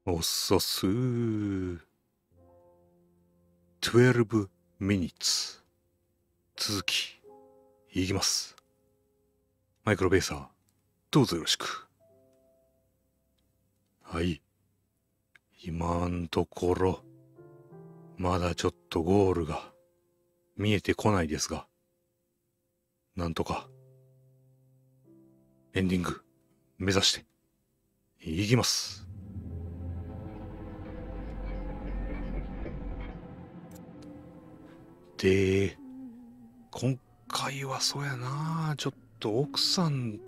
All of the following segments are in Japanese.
おっそすー。12 minutes。続き、いきます。マイクロベーサー、どうぞよろしく。はい。今んところ、まだちょっとゴールが見えてこないですが、なんとか、エンディング、目指して、いきます。で、今回はそうやな、ちょっと奥さん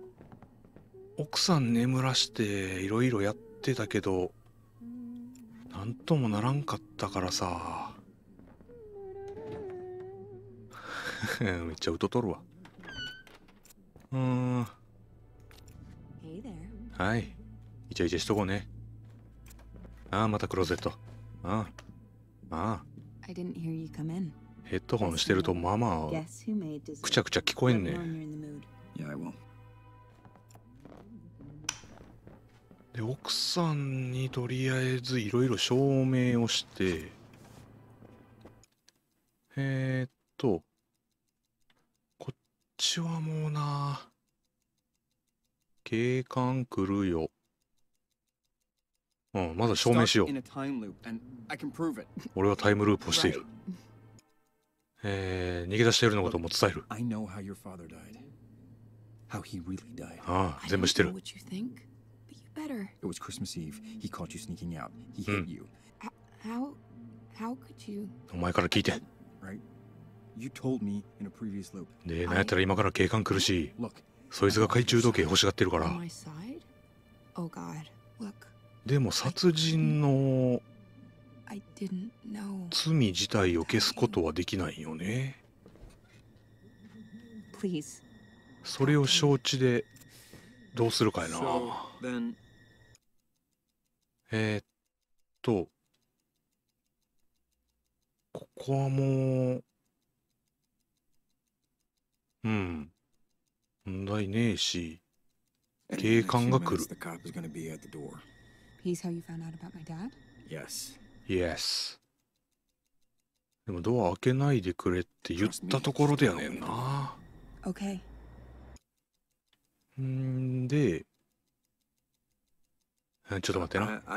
眠らしていろいろやってたけど、なんともならんかったからさ。めっちゃ歌とるわ。はい。イチャイチャしとこうね。ああ、またクローゼット。ああ。ああ。ヘッドホンしてるとまあまあ、くちゃくちゃ聞こえんね。で、奥さんにとりあえずいろいろ証明をして、こっちはもうな、警官来るよ。うん、まず証明しよう。俺はタイムループをしている。逃げ出しているのことも伝える。ああ、全部知ってる。お前から聞いて。で、なんやったら今から警官来るし、そいつが懐中時計欲しがってるから。でも殺人の罪自体を消すことはできないよね。それを承知でどうするかやな。ここはもう、問題ねえし、警官が来る。Yes。でもドア開けないでくれって言ったところでやねんな。で、ちょっと待ってな。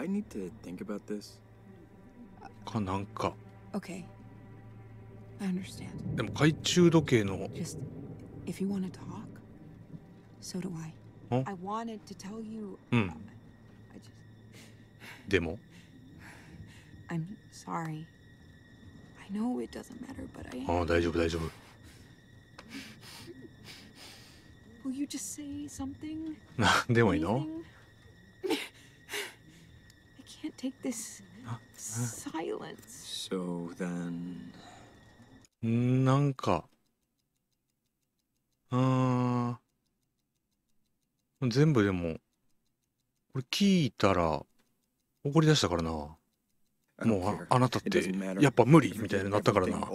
なんか。でも懐中時計の。でもああ、大丈夫大丈夫。なんでもいいの？なんか、全部でも、これ聞いたら怒り出したからな。もうあなたってやっぱ無理みたいになったからな。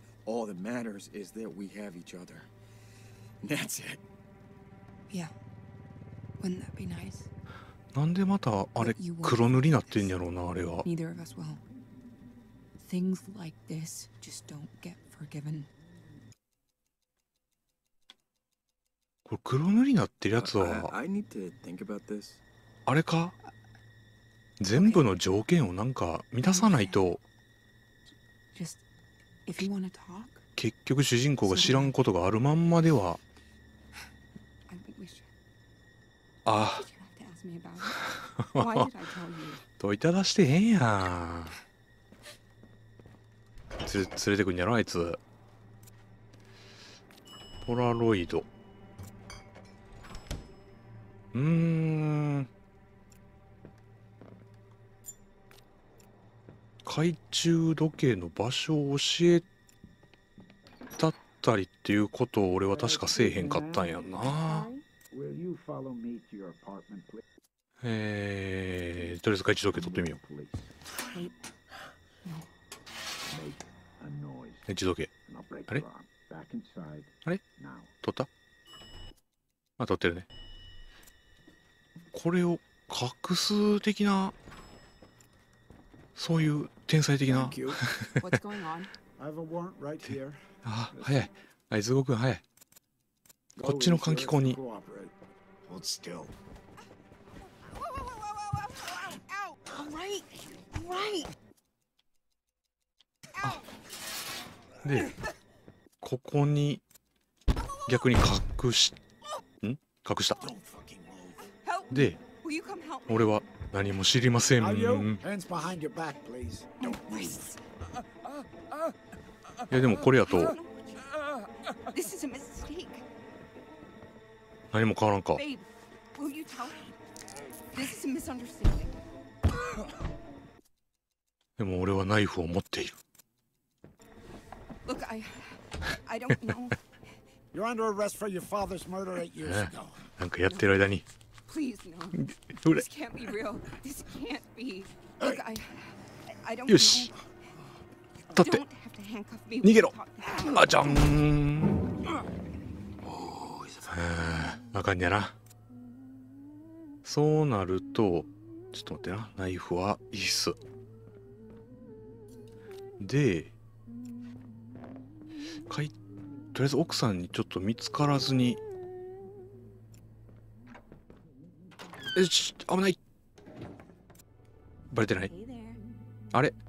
なんでまたあれ黒塗りなってんやろうな、あれは。これ黒塗りなってるやつはあれか？全部の条件をなんか満たさないと結局主人公が知らんことがあるまんまでは。ああ問いただしてへんやん。連れてくんやろあいつ。ポラロイド。懐中時計の場所を教えたったりっていうことを俺は確かせえへんかったんやんな。とりあえず懐中時計取ってみよう。懐中時計。あれ取った？あ、取ってるね。これを隠す的なそういう天才的な。あ、早い。はい、ズゴ君早い。こっちの換気口に。あ、で、ここに逆に隠した。で、俺は何も知りません。いやでもこれやと何も変わらんか。でも俺はナイフを持っている。なんかやってる間に。よし。立って。逃げろ。あちゃん。あかんやな。そうなると、ちょっと待ってな。ナイフはいいっす。で、とりあえず奥さんにちょっと見つからずに。危ない。バレてない。あれ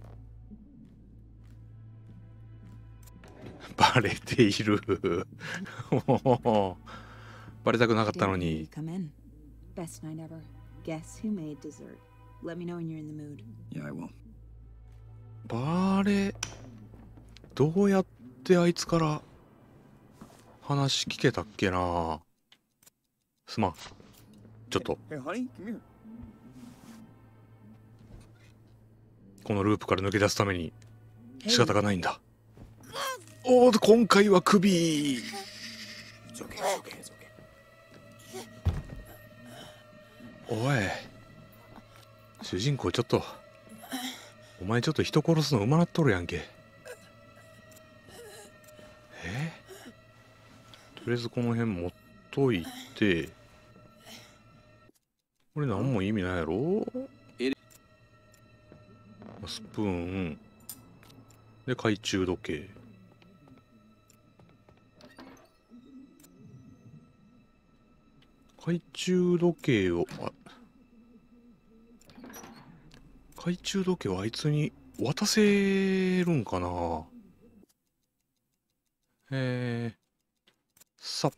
バレている。バレたくなかったのに。バレ、どうやってあいつから話聞けたっけな。すまん。ちょっと。このループから抜け出すために仕方がないんだ。おお、今回は首。おい、主人公ちょっと、お前ちょっと人殺すのうまなっとるやんけ。とりあえずこの辺持っといて、これ何も意味ないやろ。スプーンで懐中時計。懐中時計を懐中時計をあいつに渡せるんかな。さっ。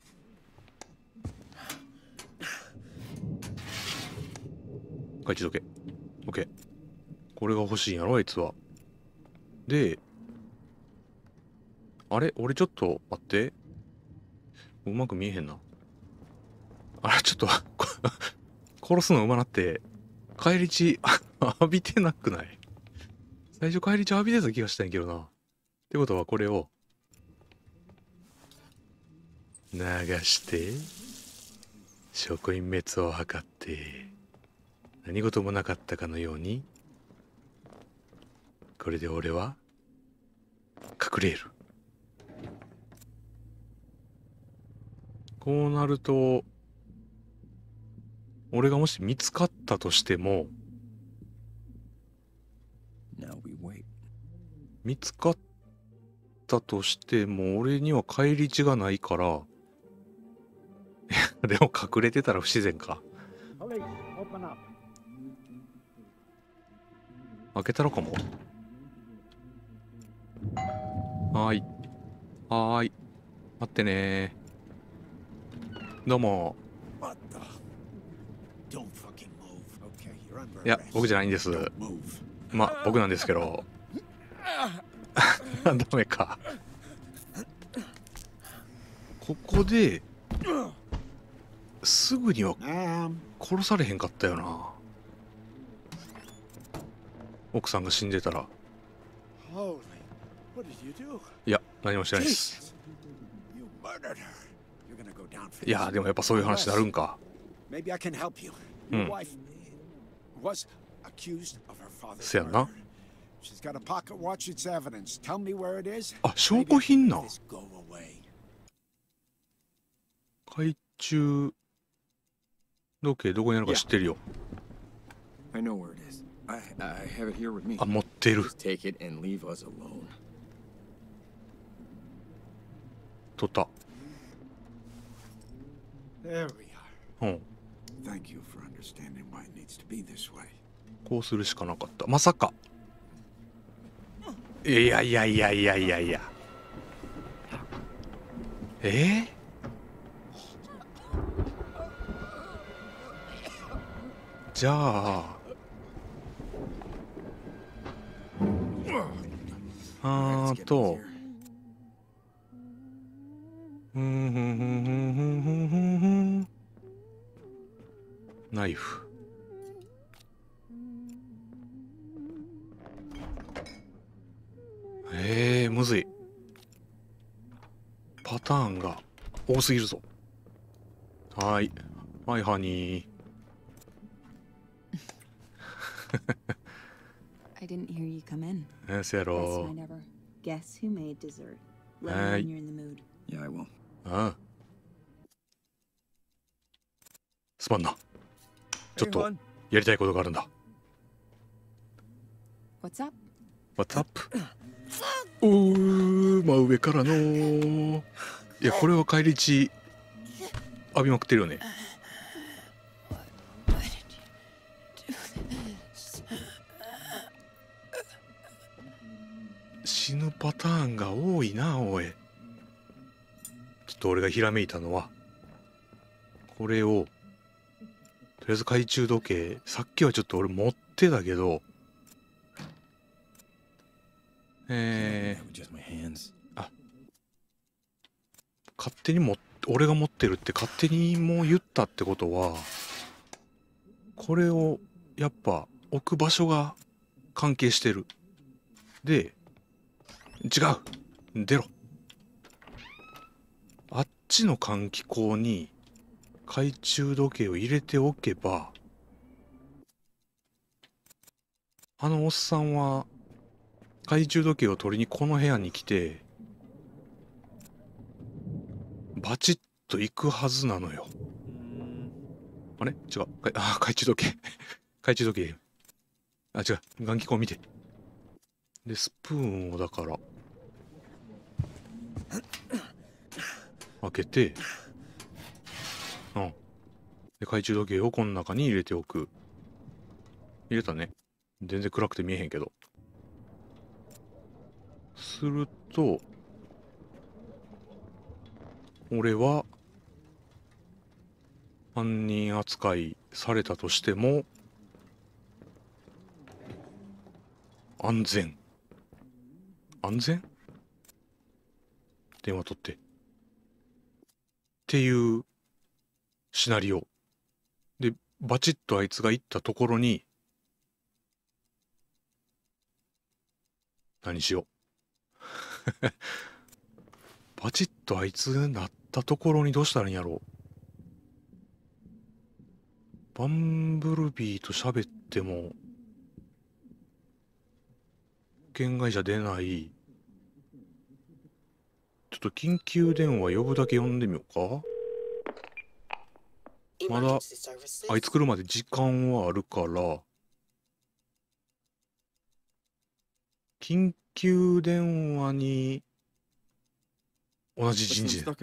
懐中時計。OK。これが欲しいんやろ、あいつは。で、あれ俺ちょっと待って。うまく見えへんな。あれちょっと殺すのうまなって、返り血浴びてなくない？最初返り血浴びてた気がしたんやけどな。ってことはこれを、流して、証拠隠滅を図って、何事もなかったかのように、これで俺は、隠れる。こうなると、俺がもし見つかったとしても、見つかったとしても、俺には返り血がないから、でも隠れてたら不自然か。開けたのかも。はーい。はーい。待ってねー。どうも。いや、僕じゃないんです。まあ、僕なんですけど。ダメか。ここで、すぐには殺されへんかったよな。奥さんが死んでたら。いや、何もしてないです。いや、でもやっぱそういう話になるんか。うん。せやんな。あ、証拠品な。懐中時計どこにあるか知ってるよ。 あ、持ってる。取った。うん。こうするしかなかった。まさか。いやいやいやいやいやいや。じゃあ。ナイフ。むずい。パターンが多すぎるぞ。はい。はい、ハニー。 I didn't hear you come in. せやろ。 Guess who made dessert? Let me know when you're in the mood. Yeah, I will. ああ。すまんな。ちょっとやりたいことがあるんだ。 What's up? What's up? おー、真上からの。いや、これは返り血浴びまくってるよね。死ぬパターンが多いな、おい。ちょっと俺がひらめいたのは、これをとりあえず懐中時計、さっきはちょっと俺持ってたけど、あ、勝手に俺が持ってるって勝手にもう言ったってことは、これをやっぱ置く場所が関係してる。で、違う、出ろ。あっちの換気口に懐中時計を入れておけば、あのおっさんは懐中時計を取りにこの部屋に来てバチッと行くはずなのよ。あれ違う。懐中時計懐中時計。あ、違う。換気口見て。で、スプーンをだから開けて、うん。で、懐中時計をこの中に入れておく。入れたね。全然暗くて見えへんけど。すると、俺は犯人扱いされたとしても安全。安全？電話取って。っていうシナリオ。で、バチッとあいつが行ったところに、何しよう。バチッとあいつなったところにどうしたらいいんやろう。バンブルビーと喋っても、保険会社出ない。ちょっと緊急電話呼ぶだけ呼んでみようか。まだあいつ来るまで時間はあるから、緊急電話に同じ人事で。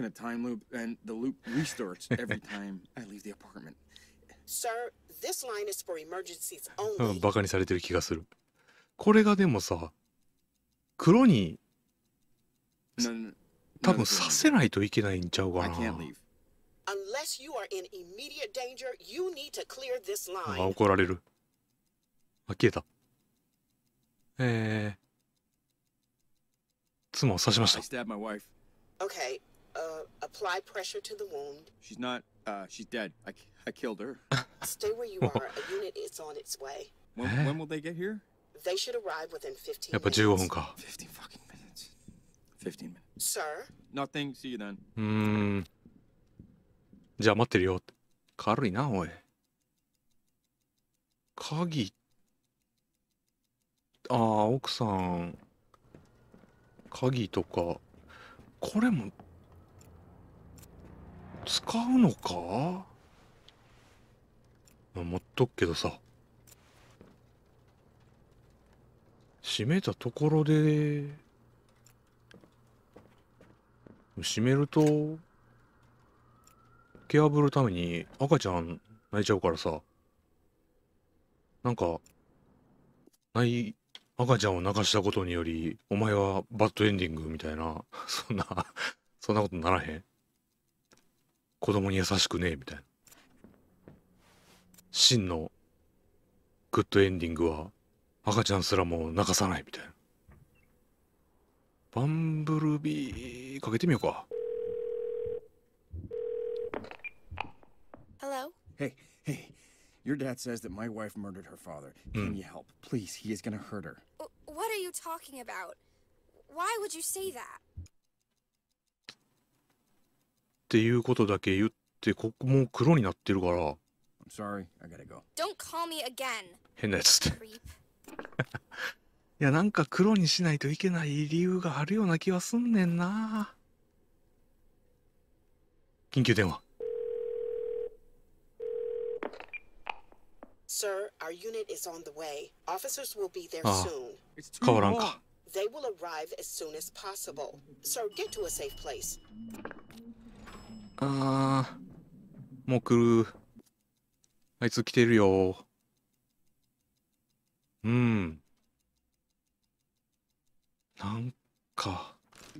バカにされてる気がする。これがでもさ、黒に多分させないといけないんちゃうかな。あ、怒られる。あ、消えた。妻を刺しました。 Okay, apply pressure to the wound. She's not, she's dead. I killed her. Stay where you are. A unit is on its way. When will they get here? They should arrive within 15 minutes. やっぱ15分か。 15 fucking minutes. 15 minutes. Sir? Nothing. See you then. じゃあ待ってるよ。軽いな、おい。鍵。ああ、奥さん。鍵とか。これも使うのか？持っとくけどさ。 閉めたところで、閉めると、蹴破るために赤ちゃん泣いちゃうからさ、なんか、赤ちゃんを泣かしたことにより、お前はバッドエンディングみたいな、そんなことならへん。子供に優しくねえみたいな。真のグッドエンディングは赤ちゃんすらも泣かさないみたいな。バンブルビーかけてみようか。 Hello? Hey, hey. Your dad says that my wife murdered her father. Can you help? Please, he is gonna hurt her. What are you talking about? Why would you say that? っていうことだけ言って、ここも黒になってるから。 I'm sorry, I gotta go. Don't call me again. 変なやつって。 Creep. いや、なんか黒にしないといけない理由があるような気はすんねんな。緊急電話。 Sir, our unit is on the way. Officers will be there Ah. soon. It's too 変わらん long. か。 They will arrive as soon as possible. Sir, get to a safe place. もう来る。あいつ来てるよ。うん。なんか、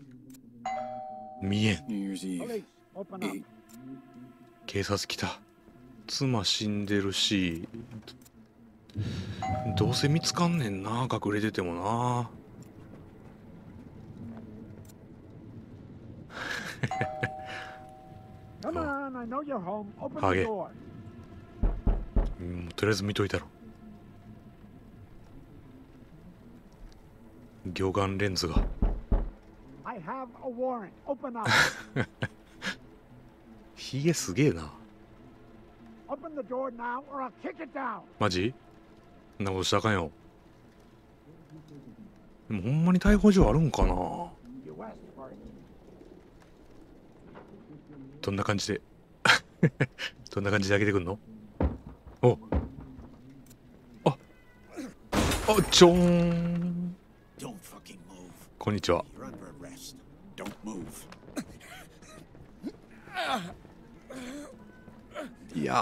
見えん。 New Year's Eve. Eight. 警察来た。妻死んでるし、どうせ見つかんねんな、隠れててもな。ハゲ。とりあえず見といたろ。魚眼レンズが。ヒゲすげえな。マジ？そんなことしたらあかんよ。でもほんまに逮捕状あるんかな。どんな感じでどんな感じで開けてくんの？おあちょーん。こんにちは。いや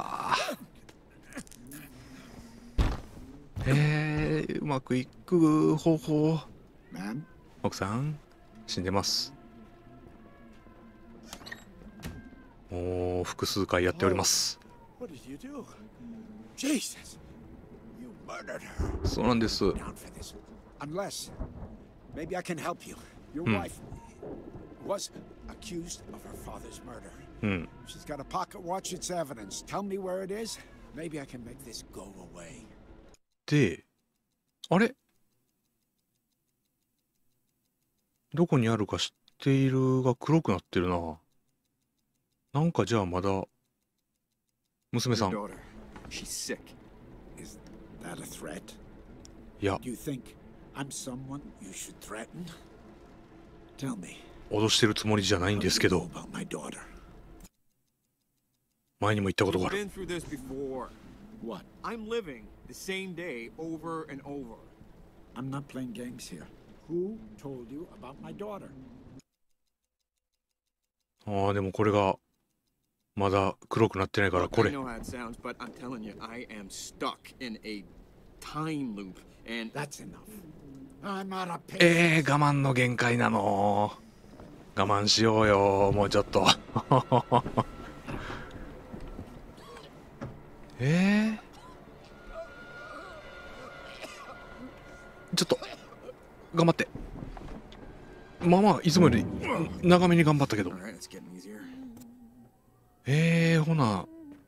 うまくいく方法。奥さん死んでます。もう複数回やっております。そうなんです。 Maybe I can help you. Your wife was accused of her father's murder. She's got a pocket watch. It's evidence. Tell me where it is. Maybe I can make this go away. で、あれ？どこにあるか知っているが黒くなってるな。なんかじゃあまだ娘さん。 She's sick. Is that a threat? いや。 Do you think I'm someone you should threaten? Tell me. 脅してるつもりじゃないんですけど。前にも言ったことがある。 What? I'm living the same day over and over. I'm not playing games here. Who told you about my daughter? ああ、でもこれがまだ黒くなってないからこれ。 I know how it sounds, but I'm telling you, I am stuck in a time loop, and that's enough. I'm not a patient. 我慢の限界なの。我慢しようよ、もうちょっと。ちょっと頑張って。まあまあいつもより長めに頑張ったけど。ほな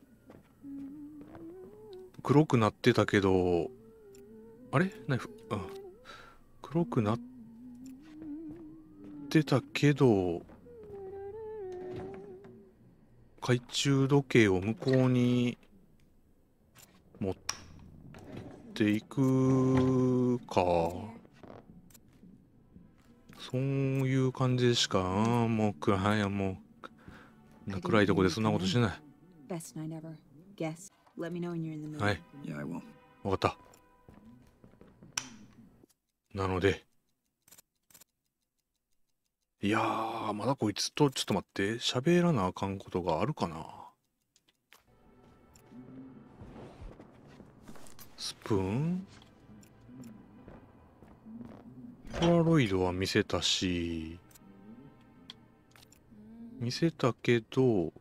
黒くなってたけど、あれナイフ、黒くなってたけど、懐中時計を向こうに持っていくか。そういう感じでしか、もう暗いや、もう暗いとこでそんなことしない。はい。わかった。 なので、いやー、まだこいつと、ちょっと待って、喋らなあかんことがあるかな。スプーン？ポラロイドは見せたし、見せたけど、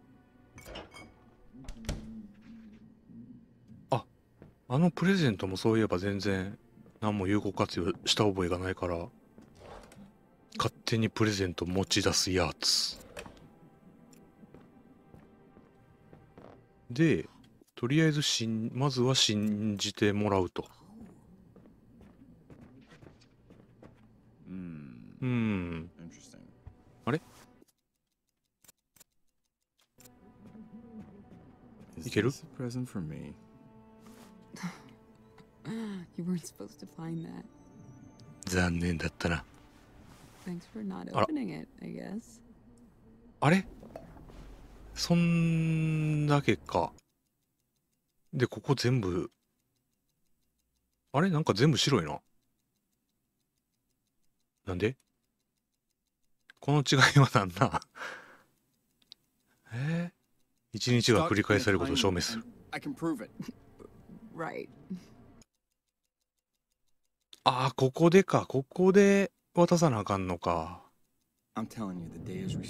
あのプレゼントもそういえば全然何も有効活用した覚えがないから、勝手にプレゼント持ち出すやつ。で、とりあえずまずは信じてもらうと。あれ？いける？ You weren't supposed to find that. 残念だったな。 Thanks for not opening it, I guess. あれ？そんだけか。で、ここ全部、あれ？なんか全部白いな。なんで？この違いはなんだ？一日が繰り返されることを証明する。 Right. ああ、ここでか。ここで渡さなあかんのか。 Again?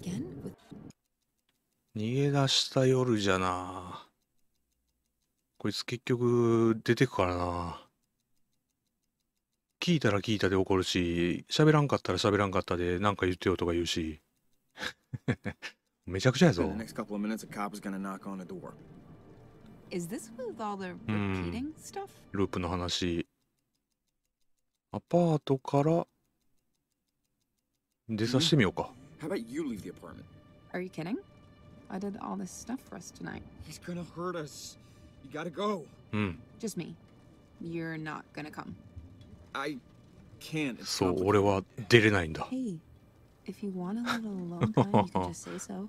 逃げ出した夜じゃな。こいつ結局出てくからな。聞いたら聞いたで怒るし、喋らんかったら喋らんかったでなんか言ってよとか言うし。めちゃくちゃやぞ。 Is this with all the repeating stuff? ループの話。アパートから出さしてみようか。 How about you leave the apartment? Are you kidding? I did all this stuff for us tonight. He's gonna hurt us. You gotta go. Just me. You're not gonna come. I can't. It's そう、俺は出れないんだ。 Hey, if you want a little alone time, you can just say so.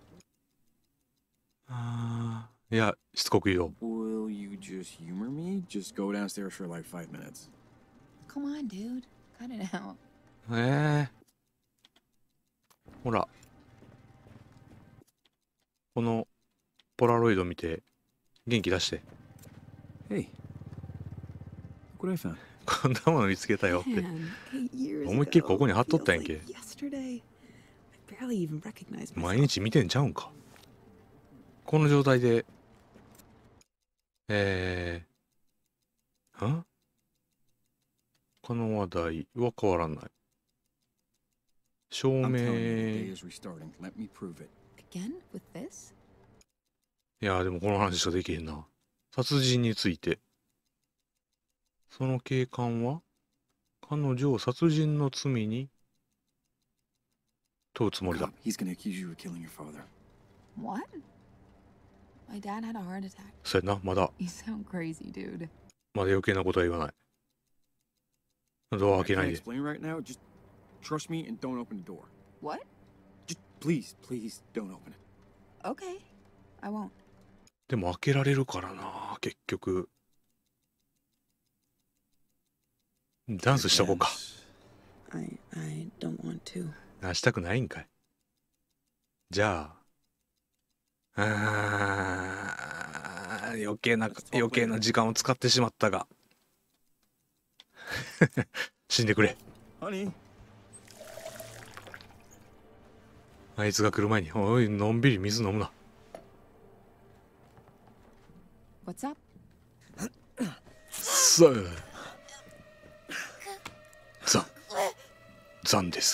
いや、しつこく言おう。 Will you just humor me? Just go downstairs for like 5 minutes. Come on, dude. Cut it out. ほら。このポラロイド見て元気出して。 Hey. Look what I found. こんなもの見つけたよって。思いっきりここに貼っとったんやんけ。毎日見てんちゃうんか。この状態で、この話題は変わらない。照明。いや、でもこの話しかできへんな。殺人について。その警官は彼女を殺人の罪に問うつもりだ。 What? My dad had a heart attack. そうやな、まだ。 You sound crazy, dude. まだ余計なことは言わない。ドア開けないで。 Trust me and don't open the door. What? Just please don't open it. Okay, I won't. でも開けられるからな、結局。ダンスしとこうか。 I don't want to. したくないんかい。じゃあ、余計な時間を使ってしまったが。死んでくれ。 Honey. あいつが来る前に、おい、のんびり水飲むな。 What's up? さあ、残です。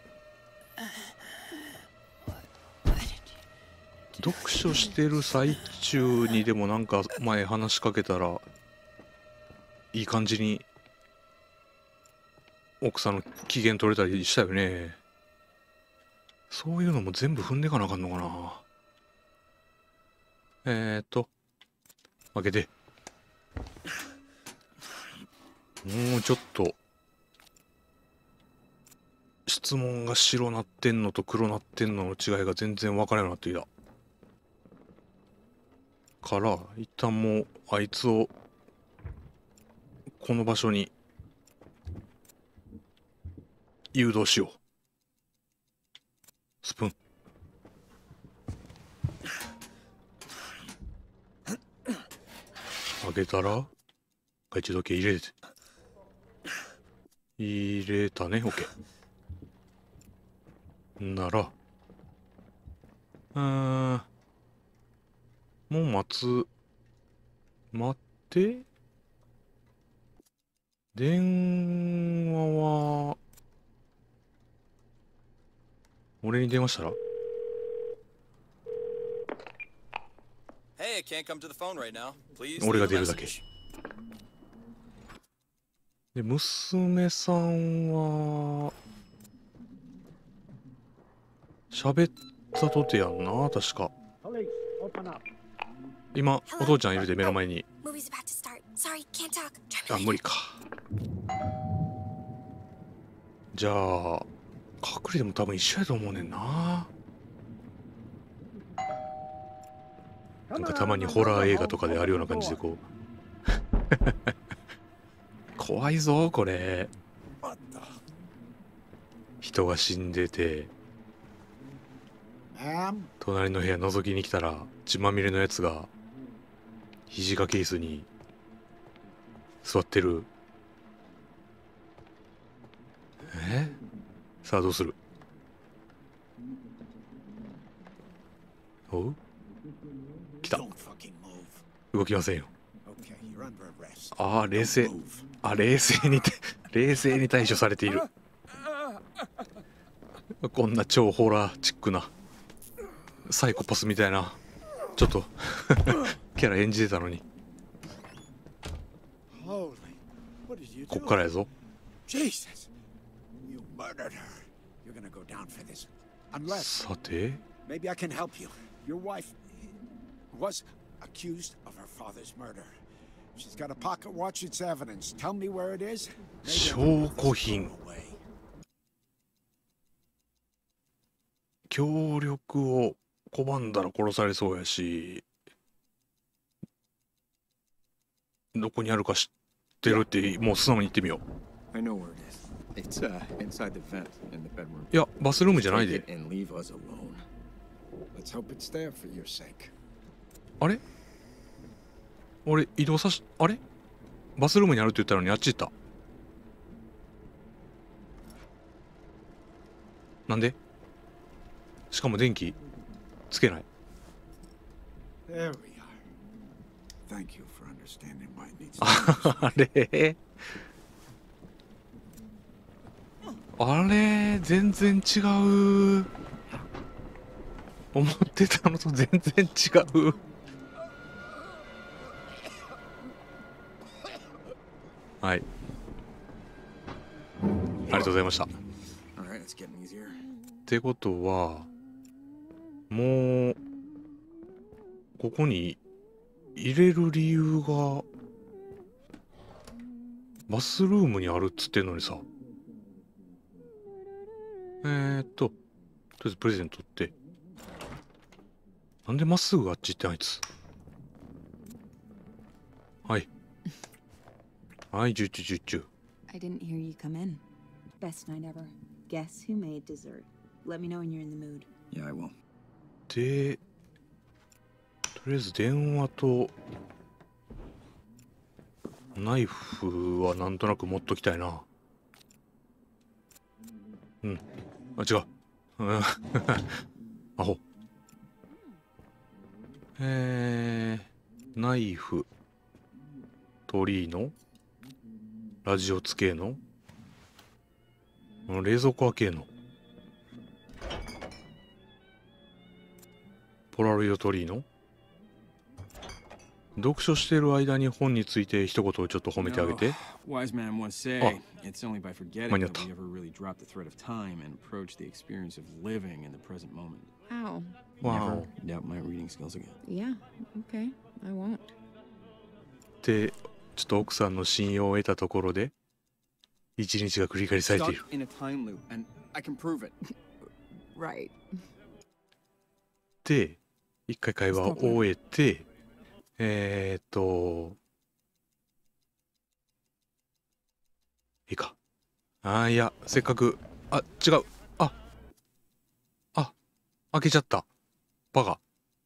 読書してる最中にでもなんか前話しかけたらいい感じに奥さんの機嫌取れたりしたよね。そういうのも全部踏んでかなあかんのかな。開けて。もうちょっと質問が白なってんのと黒なってんのの違いが全然分からなくなってきたから一旦もうあいつをこの場所に誘導しよう。スプーン。開けたら懐中時計入れて。入れたね。 OK。 ならもう待って電話は俺に電話したら Hey, I can't come to the phone right now. Please 俺 leave が a 出るだけ message. で娘さんは喋ったとてやんな確か。今お父ちゃんいるで目の前に。 Movie's about to start. Sorry, can't talk. Try me あ later. 無理か。じゃあ隠れでも多分一緒やと思うねんな。なんかたまにホラー映画とかであるような感じでこう怖いぞこれ。人が死んでて隣の部屋覗きに来たら血まみれのやつが肘掛け椅子に座ってる。さあどうする。おう来た。動きませんよ。ああ冷静。あ冷静に冷静に対処されている。こんな超ホラーチックなサイコパスみたいなちょっとキャラ演じてたのに。こっからやぞ。さて Maybe I can help you. Your wife was accused of her father's murder. She's got a pocket watch. It's evidence. Tell me where it is. 証拠品。協力を拒んだら殺されそうやし、どこにあるか知ってるってもう素直に言ってみよう。 I know where it is. It's inside the vent in the bedroom. いやバスルームじゃないで。 And leave us alone. Let's hope it's there for your sake. あれ俺移動さし、あれバスルームにあるって言ったのにあっち行った。なんでしかも電気つけない。 There we are. Thank you for understanding why it needs to be. あれあれ全然違う。思ってたのと全然違う。はい。ありがとうございました。ってことはもうここに入れる理由がバスルームにあるっつってんのにさ。とりあえずプレゼントって。なんでまっすぐあっち行ってあいつ。はい。はい、ジュッチュジュッチュ。 I didn't hear you come in. Best night ever. Guess who made dessert? Let me know when you're in the mood. Yeah, I will. で、とりあえず電話とナイフはなんとなく持っときたいな。うん。あ、違う。アホ。ナイフ、鳥居のラジオつけの冷蔵庫開けのポラロイド鳥居の読書してる間に本について一言ちょっと褒めてあげて。 Wise man once say, it's only by forgetting that we ever really drop the thread of time and approach the experience of living in the present moment. Wow. Wow. Never doubt my reading skills again. Yeah, okay. I won't. で、ちょっと奥さんの信用を得たところで、一日が繰り返されている。 Stuck in a time loop, and I can prove it. Right. で、一回会話を終えて、いいか。ああ、いや、せっかくあ、違う。開けちゃった。バカ。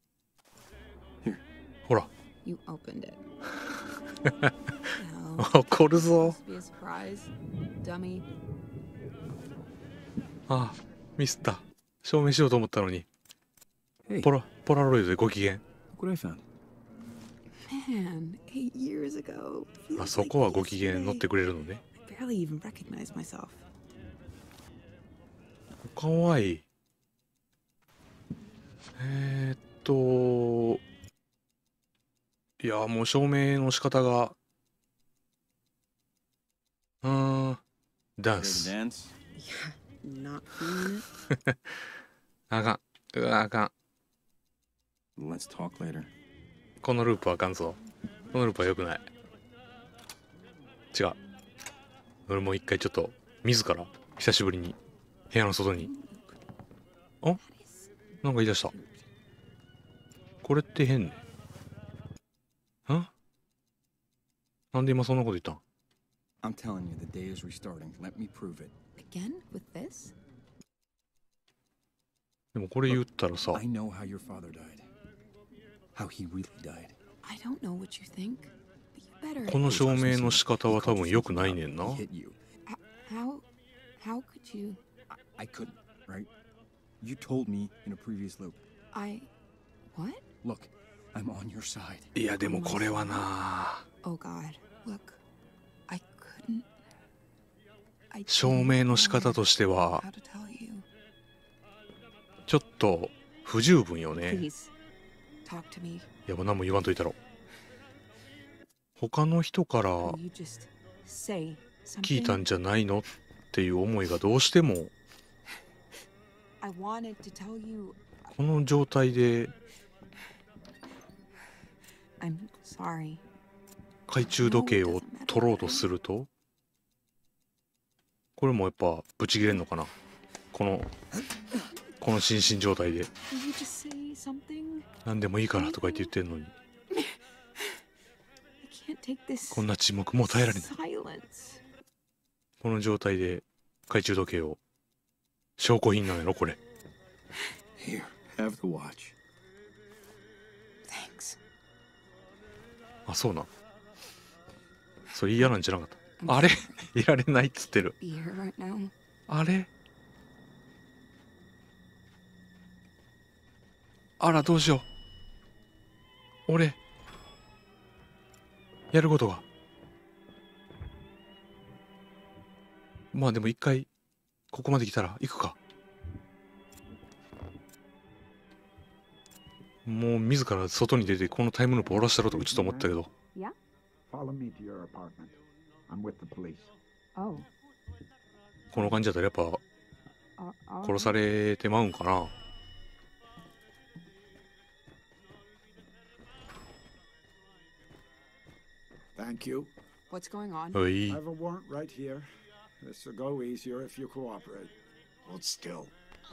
ほら。怒るぞ。あ、ミスった。証明しようと思ったのに。ポラロイドでご機嫌。あ、そこはご機嫌乗ってくれるのね。かわいい。いや、もう証明の仕方が。ダンス。あかん。あかん。このループはあかんぞ。このループは良くない。違う。俺もう一回ちょっと、自ら、久しぶりに、部屋の外に。あ、なんか言い出した。これって変ね。なんで今そんなこと言ったん？ I'm telling you, the day is restarting. Let me prove it. Again with this? でもこれ言ったらさ。 I know how your father died. How he really died. I don't know what you think, but you better. この証明の仕方は多分良くないねんな。 How could you? I couldn't, right? You told me in a previous loop. What? Look, I'm on your side. いやでもこれはな。 Oh God, look, I couldn't. 証明の仕方としてはちょっと不十分よね。いやもう何も言わんといたろ。他の人から聞いたんじゃないのっていう思いがどうしてもこの状態で懐中時計を取ろうとするとこれもやっぱブチ切れんのかな、この心身状態で。何でもいいからとか言ってんのにこんな沈黙もう耐えられない。この状態で懐中時計を証拠品なんやろこれ。 Here, have the watch. Thanks. あ、そうな。それ嫌なんじゃなかった。あれいられないっつってる。あれあらどうしよう。俺やることが。まあでも一回ここまで来たら行くか。もう自ら外に出てこのタイムループを下ろしたろとかちょっと思ったけど。この感じだったらやっぱ殺されてまうんかな。 Thank you. What's going on? I have a warrant right here. This will go easier if you cooperate. Hold still.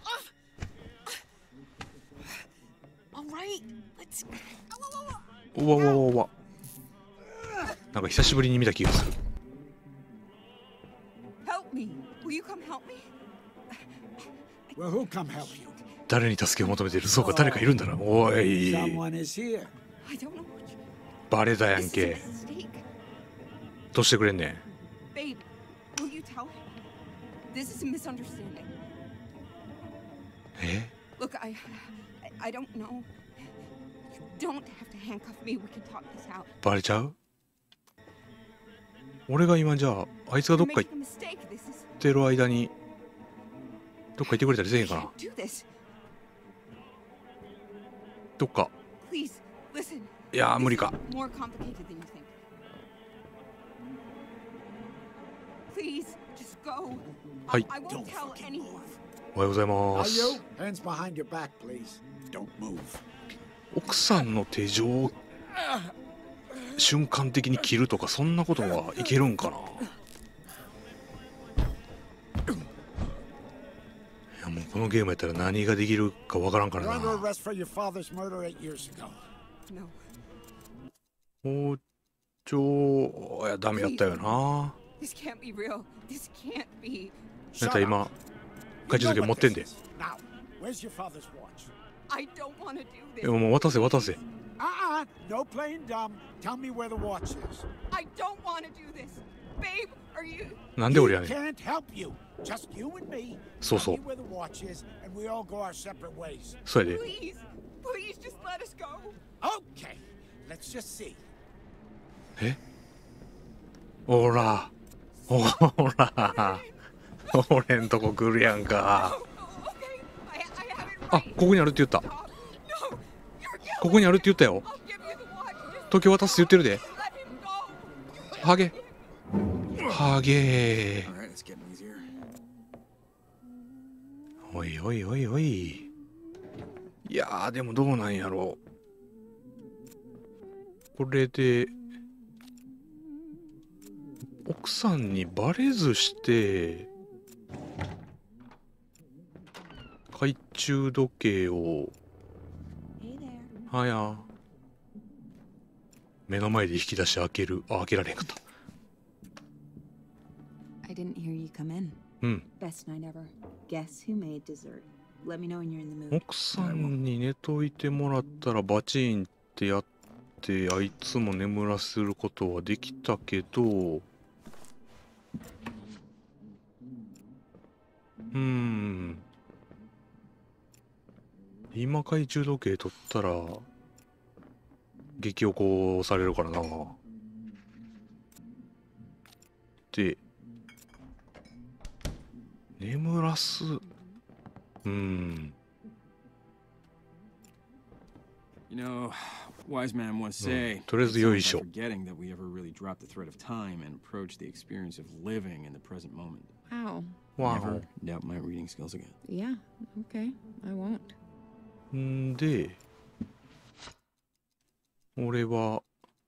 All right, let's. うわうわうわうわ。なんか久しぶりに見た気がする。 Help me. Will you come help me? Well, who'll come help you? 誰に助けを求めている？そうか、誰かいるんだな。おい。 Someone is here. I don't know. バレたやんけ。どうしてくれんねん。 Babe, will you tell him? This is a misunderstanding. え？ Look, I don't know. You don't have to handcuff me. We can talk this out. バレちゃう？俺が今じゃああいつがどっか行ってる間にどっか行ってくれたりせえへんかな。どっか。いやー無理か。はい。おはようございます。奥さんの手錠瞬間的に切るとかそんなことはいけるんかな。いやもうこのゲームやったら何ができるかわからんからな。包丁いやダメやったよな。なんか今懐中時計持ってんで。もう渡せ渡せ。 No playing dumb. Tell me where the watch is. I don't want to do this. Babe, are you? なんで俺やねん。 Can't help you. Just you and me. そうそう。 Where the watch is, and we all go our separate ways. そうやで。 Please, please just let us go. Okay. Let's just see. え？ほら。ほら。俺んとこ来るやんか。あ、ここにあるって言った。ここにあるって言ったよ。時計渡すって言ってるで。ハゲ。ハゲ。おいおいおいおい。いやー、でもどうなんやろう。これで奥さんにバレずして懐中時計をはや目の前で引き出し開ける。あ、開けられへんかった。 I didn't hear you come in. うん。 Best night ever. Guess who made dessert? Let me know when you're in the mood. 奥さんに寝といてもらったらバチンってやってあいつも眠らせることはできたけど、今懐中時計取ったら激おこされるからな。で眠らす。 You know, wise man once say, とりあえずよいしょ。 forgetting that we ever really dropped the thread of time and approached the experience of living in the present moment. Wow. Never doubt my reading skills again. Yeah, okay. I won't. んで俺は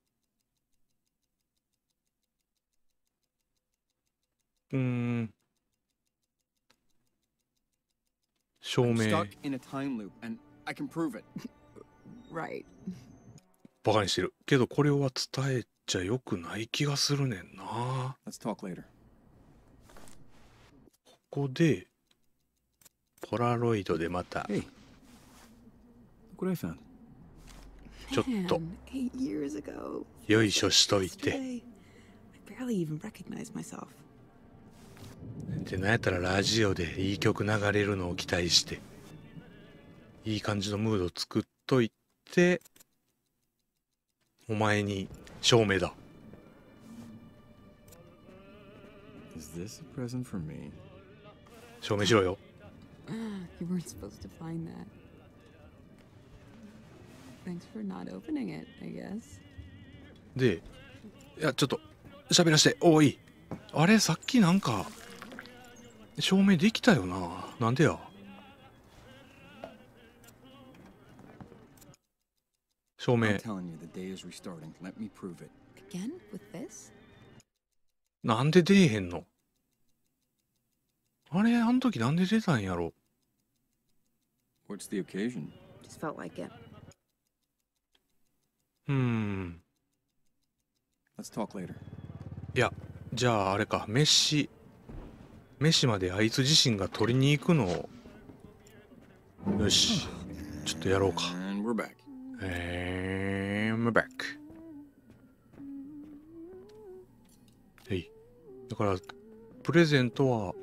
証明 Stuck in a time loop and I can prove it. Right. バカにしてるけど、これは伝えちゃよくない気がするねんな。 Let's talk later. ここでポラロイドでまた Hey, look what I found. ちょっと Man, 8 years ago. よいしょしといて。 I barely even recognize myself. で、なんやったらラジオでいい曲流れるのを期待していい感じのムード作っといて、お前に証明だ。 Is this a present for me? 証明しろよ。 You weren't supposed to find that. Thanks for not opening it, I guess. で、いやちょっと喋らして。おい、あれさっきなんか証明できたよな。なんでや。証明 I'm telling you, the day is restarting. Let me prove it. Again with this? なんで出えへんの。あれあの時なんで出たんやろ。 What's the occasion? Just felt like it. Let's talk later. いや、じゃああれか、飯まであいつ自身が取りに行くのを。よし、ちょっとやろうか。 And we're back. I'm back. はい。だからプレゼントは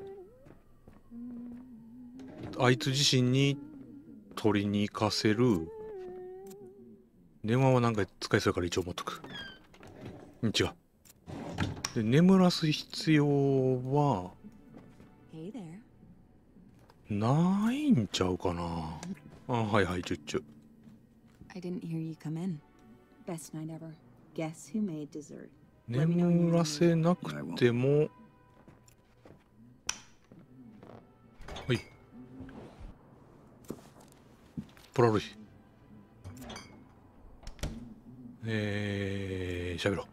あいつ自身に取りに行かせる。電話はなんか使いそうやから一応持っとく。違う。で、眠らす必要は Hey there. ないんちゃうかな。あ、はいはい、ちょ。 I didn't hear you come in. Best night ever. Guess who made dessert? 眠らせなくても、はい。ポラロイ。喋ろう。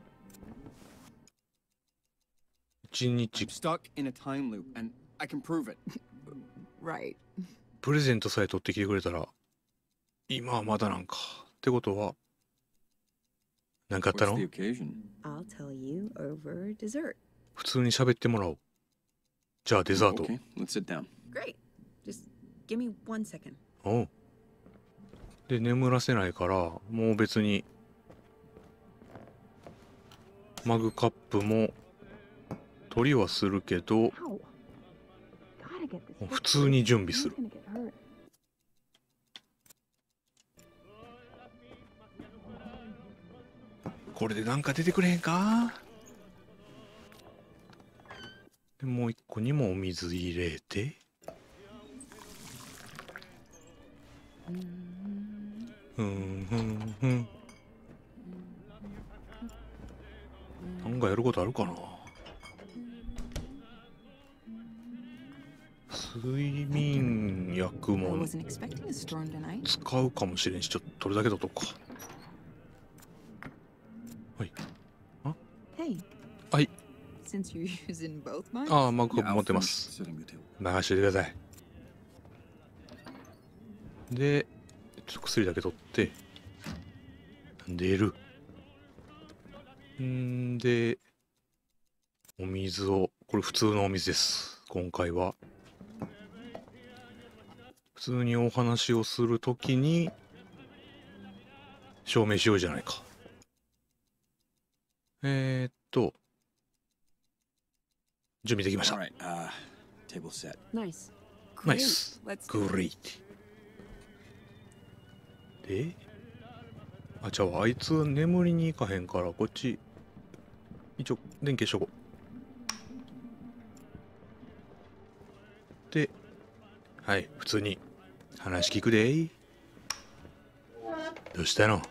一日 I'm stuck in a time loop and I can prove it. Right. プレゼントさえ取ってきてくれたら、今はまだなんか。ってことは、なんかあった What's の？ the occasion? I'll tell you over dessert. 普通に喋ってもらおう。じゃあデザート。 Okay, let's sit down. Great. Just give me 1 second. おう。で、眠らせないから、もう別にマグカップも取りはするけど、普通に準備する。これでなんか出てくれへんか。でもう一個にもお水入れて、なんかやることあるかな。睡眠薬も使うかもしれんし、ちょっと取るだけ取っとこうか。はい。あ、はい。ああ、マグカップ持ってます。任しておいてください。で、ちょっと薬だけ取って、出る。んで、お水を、これ普通のお水です。今回は。普通にお話をするときに、証明しようじゃないか。準備できました。ナイス。グレイト。で、あ、じゃああいつ眠りに行かへんから、こっち、一応電気しとこう。で、はい、普通に話聞くでー。どうしたの？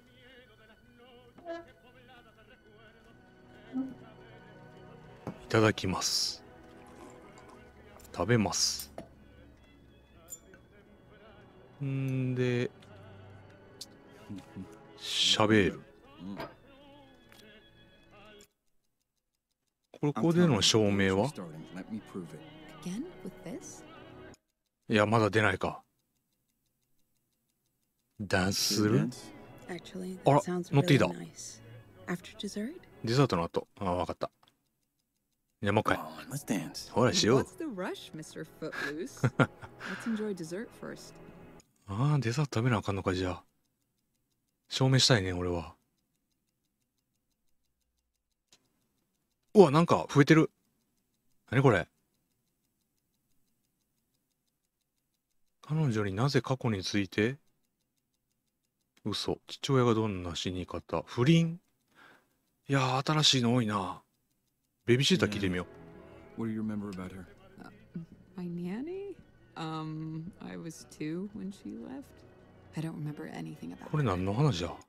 いただきます。食べます。んで、喋る。ここでの証明は？いや、まだ出ないか。ダンスする？あら、乗っていいだ。デザートの後。あ、わかった。じゃあもう一回。ほら、しよう。ああ、デザート食べなあかんのか、じゃあ。証明したいね、俺は。うわ、なんか増えてる。何これ。彼女になぜ過去について？嘘。父親がどんな死に方？不倫？いやー、新しいの多いな。ベビーシーター聞いてみよう。 What do you remember about her? My nanny? I was 2 when she left. I don't remember anything about これ何の話だ？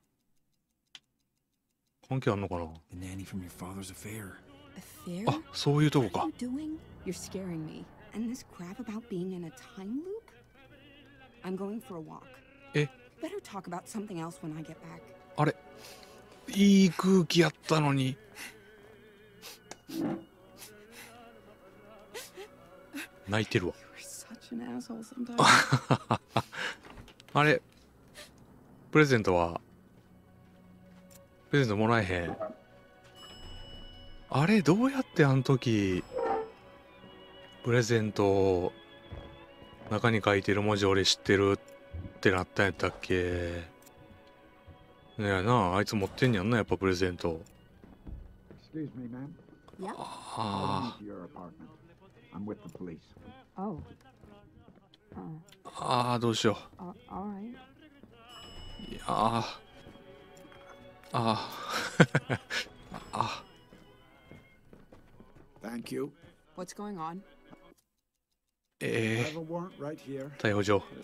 関係あんのかな？ The nanny from your father's affair. Affair? あ、そういうとこか。 What are you doing? You're scaring me. And this crap about being in a time loop? I'm going for a walk. え？ Better talk about something else when I get back. あれ？いい空気やったのに。泣いてるわ。あれ、プレゼントもらえへん。あれ、どうやってあの時プレゼント中に書いてる文字俺知ってるってなったんやったっけ。ねえな、あいつ持ってんやんな、やっぱプレゼント。ああ、どうしよう。いやあああ。 Thank you. What's going on? 逮捕状。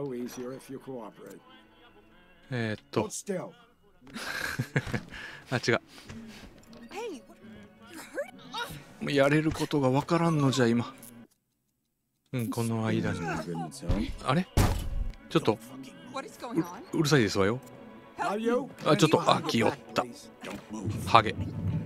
あ、違う。やれることがわからんのじゃ今。うん、この間に。あれ？ちょっとうるさいですわよ。あ、ちょっと、あ、気負った。ハゲ。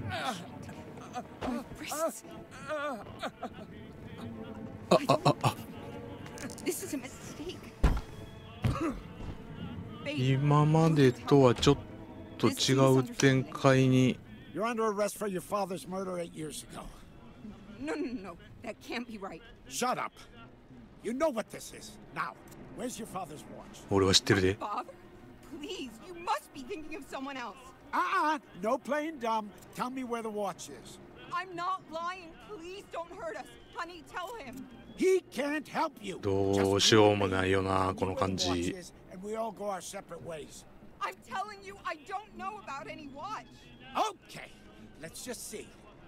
今までとはちょっと違う展開に。 You're under arrest for your father's murder 8 years ago. No. That can't be right. Shut up. You know what this is. Now, where's your father's watch? 俺は知ってるで。 Please, you must be thinking of someone else. No playing dumb. Tell me where the watch is. I'm not lying. Please don't hurt us. Honey, tell him. He can't help you. どうしようもないよな、この感じ。 And we all go our separate ways. I'm telling you, I don't know about any watch. Okay, let's just see.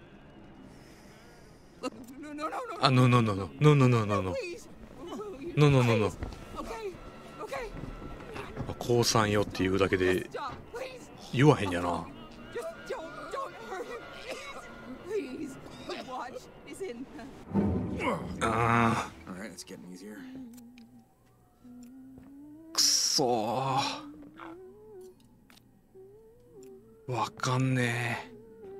Look, no. No. Please. No. Okay. 降参よっていうだけで言わへんやな。 Just don't hurt him. Please. The watch is in the... All right, it's getting easier. くそー。わかんね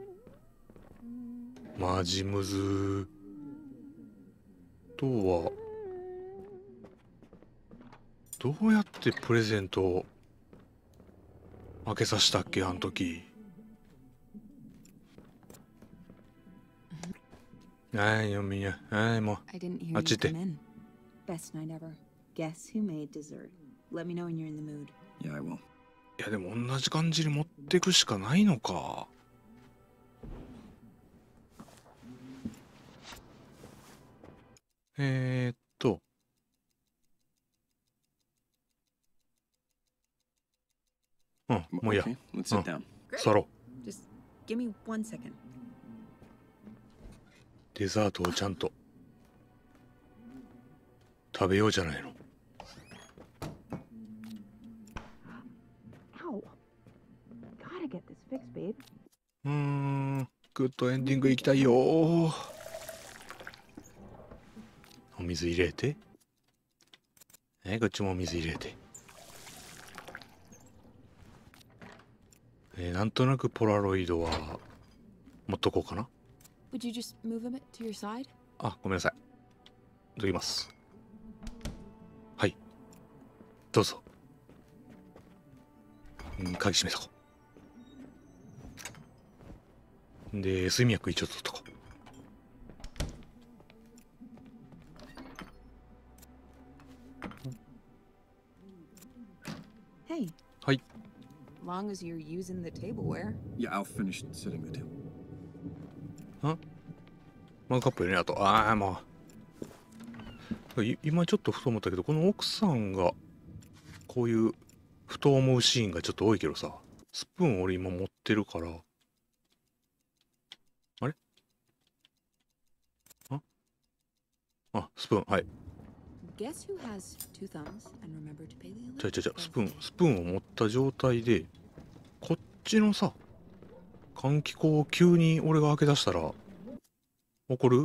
え。マジムズ。とはどうやってプレゼントを開けさせたっけ、あの時。はいよ、みんな。はい、もう。あっち行って。 Best night ever. Guess who made dessert? Let me know when you're in the mood. Yeah, I will. いや、でも同じ感じに持ってくしかないのか。もういいや。座ろう。 Just give me 1 second. デザートをちゃんと食べようじゃないの。グッドエンディング行きたいよ。お水入れて。こっちもお水入れて。なんとなくポラロイドは持っとこうかな。 Would you just move a bit to your side? あ、ごめんなさい。どきます。はい。どうぞ。鍵閉めとこう。で、睡眠薬一応取っとこう。 Hey. はい。 Long as you're using the tableware. Yeah, I'll finish setting the table. マグカップよね、あと。もう。今ちょっとふと思ったけど、この奥さんがこういうふと思うシーンがちょっと多いけどさ、スプーン俺今持ってるから。あれ？スプーン、はい。スプーンを持った状態で、こっちのさ、換気口を急に俺が開け出したら、怒る？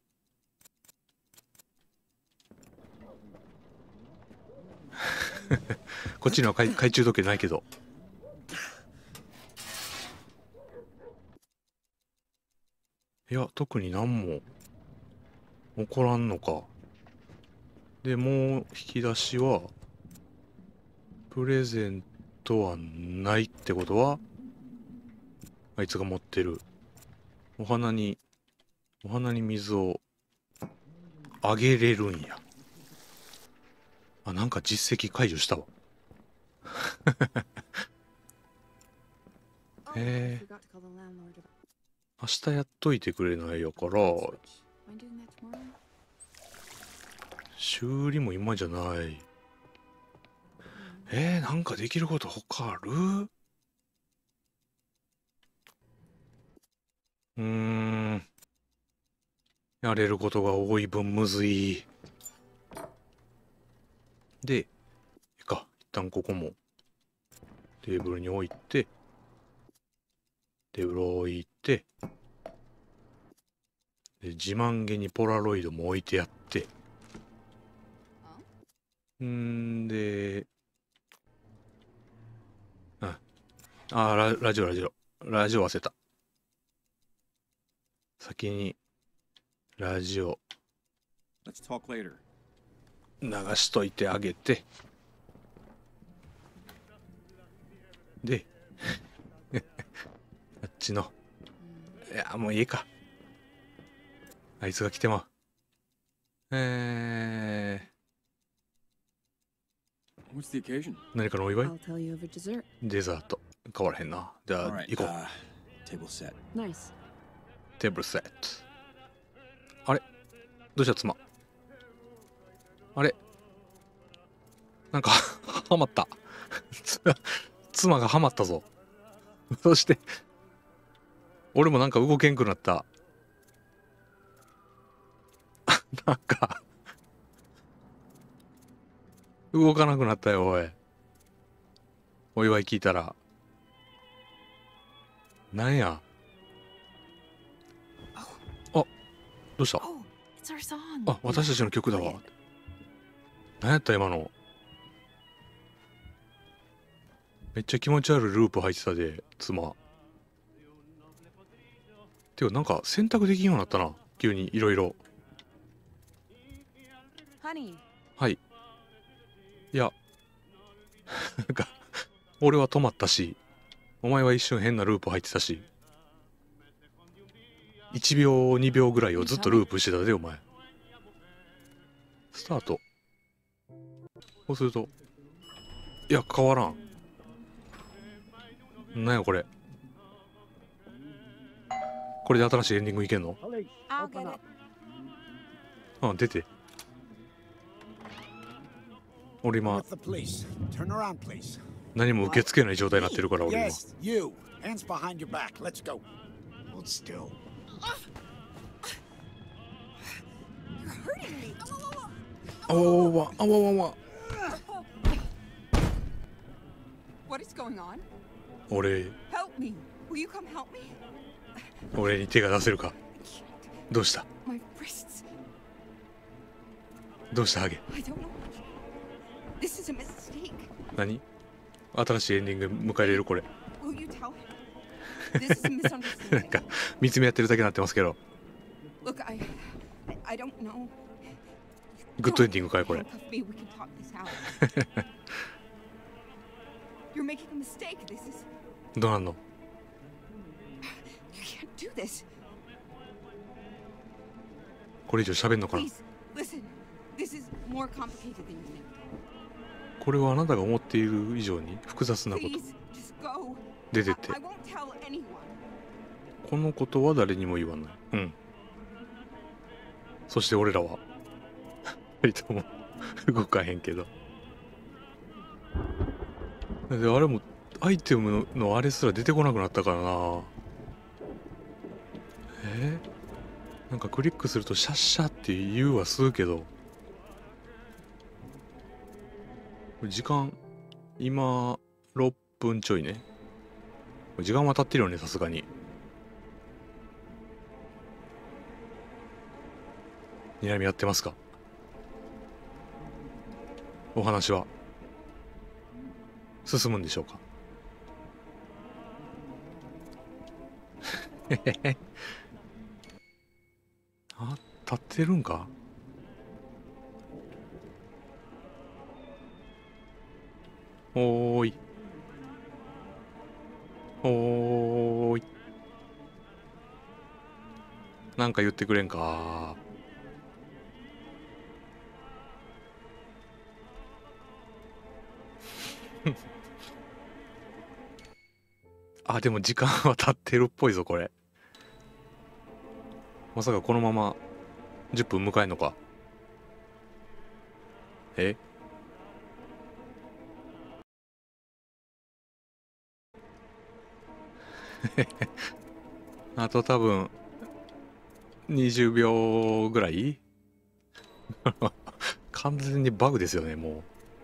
こっちには懐中時計ないけど。いや、特に何も起こらんのか。で、もう引き出しは、プレゼントはないってことは、あいつが持ってる。お花に水をあげれるんや。なんか実績解除したわ。明日やっといてくれないやから、修理も今じゃない。なんかできること他ある？やれることが多い分むずい。で、一旦ここもテーブルに置いて、テーブルを置いて、で自慢げにポラロイドも置いてやって、で、ラジオ忘れた。先にラジオ流しといてあげて、であっちの、いやもういいか、あいつが来ても何かのお祝い？デザート。変わらへんな。じゃあ、行こう。テーブルセット。あれ？どうした妻？あれ？なんか、ハマった。妻がハマったぞ。そして、俺もなんか動けんくなった。なんか、動かなくなったよ、おい。お祝い聞いたら。なんや。あ、どうした？あ、私たちの曲だわ。何やった今の。めっちゃ気持ち悪いループ入ってたで、妻。てか、なんか選択できんようになったな。急にいろいろ。はい。いや、なんか、俺は止まったし、お前は一瞬変なループ入ってたし、1秒、2秒ぐらいをずっとループしてたで、お前。スタート。こうすると、いや、変わらん。なんやこれ。これで新しいエンディングいけんの？あ、出て。俺今、何も受け付けない状態になってるから、俺今。あわわわ、あわわわ。俺に手が出せるか？どうした？どうしたハゲ？何？新しいエンディング迎え入れるこれ。なんか見つめ合ってるだけになってますけど。グッドエンディングかいこれ。どうなんの？これ以上喋んのかな？これはあなたが思っている以上に複雑なこと。出てって。このことは誰にも言わない。うん。そして俺らは2人とも動かへんけど。で、あれもアイテムのあれすら出てこなくなったからな。なんかクリックするとシャッシャって言うはするけど、時間今6分ちょいね。時間は経ってるよね、さすがに。睨み合ってますか？お話は進むんでしょうか？あ、立ってるんか？おーい。おーい。なんか言ってくれんか？あ、でも時間は経ってるっぽいぞ、これ。まさかこのまま10分迎えんのか？あと多分20秒ぐらい完全にバグですよね、もう。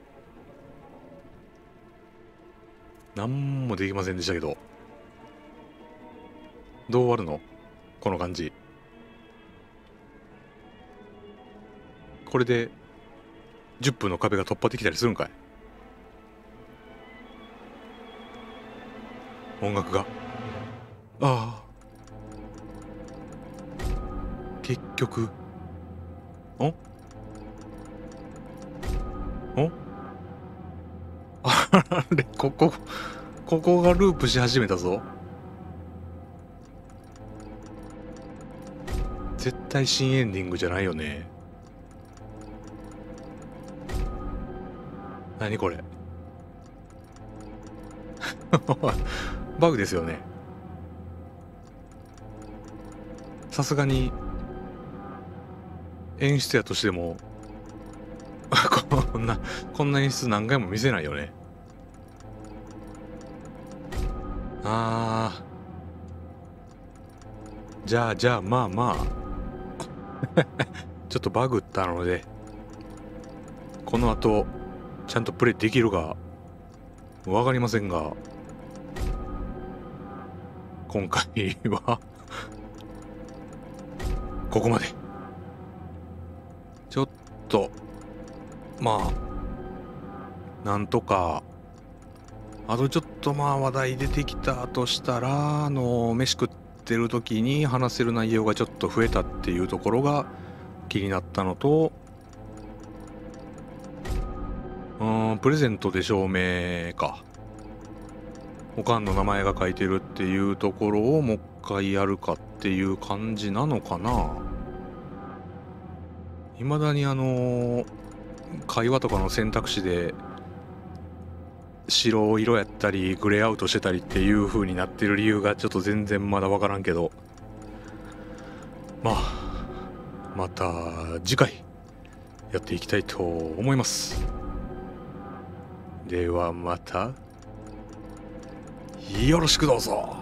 何もできませんでしたけど。どう終わるの？この感じ。これで10分の壁が突破できたりするんかい？音楽が。ああ。結局。あれ、ここがループし始めたぞ。絶対新エンディングじゃないよね。 何これバグですよね。さすがに演出やとしてもこんな演出何回も見せないよね。じゃあまあちょっとバグったのでこの後ちゃんとプレイできるかわかりませんが、今回はここまで。ちょっとまあなんとかあとちょっと話題出てきたとしたら飯食ってる時に話せる内容がちょっと増えたっていうところが気になったのと、プレゼントで証明か、おかんの名前が書いてるっていうところをもう一回やるかっていう感じなのかな。未だに会話とかの選択肢で白色やったりグレーアウトしてたりっていう風になってる理由がちょっと全然まだ分からんけど、また次回やっていきたいと思います。ではまたよろしくどうぞ。